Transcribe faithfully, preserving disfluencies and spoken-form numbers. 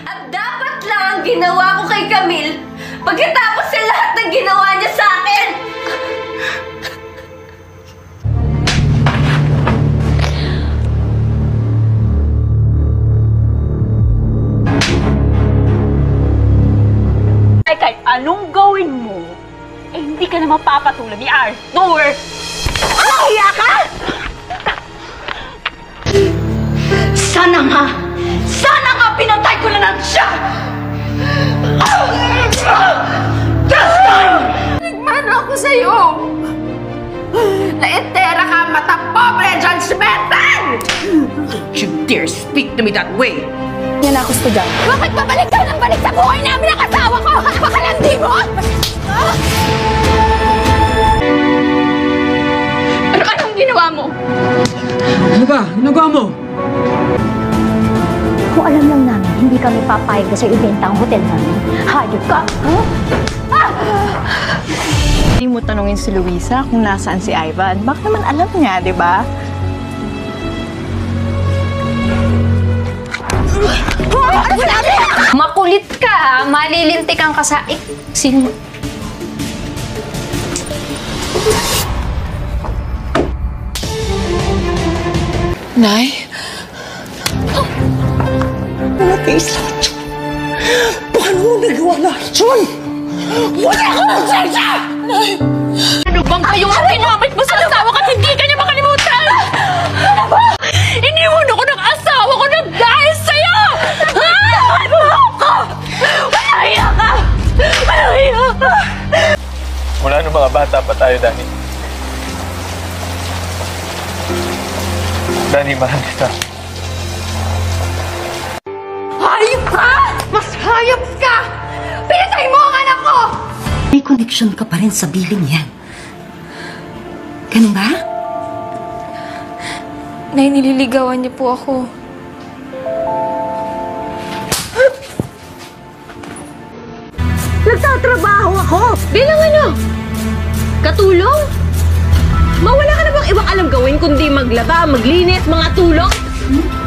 At dapat lang ang ginawa ko kay Camille pagkatapos sa lahat ng ginawa niya sa akin! Ay, kahit anong gawin mo, eh hindi ka na mapapatulan ni Arthur! Mahiya ka! Sana nga! Sana nga pinatay ko na lang siya! This time! Nagmano ako sa'yo! Laitera ka, mata pobre, judgmental! Don't you dare speak to me that way! Yan ako, estudyante. Bakit babalik ka ng balik sa buhay namin ang asawa ko? Pakalandi mo? Ano anong ginawa mo? Ano ba? Ginagawa mo? Kung alam lang namin, hindi kami papayag na sa ibenta ang hotel namin. Hayop ka! Huh? Ah! Hindi mo tanungin si Luisa kung nasaan si Ivan. Baka naman alam niya, di ba? Makulit ka, ha? Malilintikan ka sa... Eh, sino? Nay? Natiis lahat yun. Paano mo nagawa lahat yun? Wala ka ng sensya! Nay! Ano bang kayo ang ginamit mo sa asawa ko at hindi ka niya makalimutan? Ano ba? Iniwan ako ng asawa ko na dahil sa'yo! Ha? Ano ako? Malaya ka! Malaya ka! Mula nung mga bata pa tayo, Dani. Dani, mahal kita. Hayop ka! Mas hayop ka! Pinatay mo ang anak ko! May koneksyon ka pa rin sa bibing yan. Ganun ba? Nay, nililigawan niyo po ako. Nagtatrabaho ako! Bilang ano? Katulong? Mawala ka na bang ibang alam gawin kundi maglaba, maglinis, mga tulong? Hmm?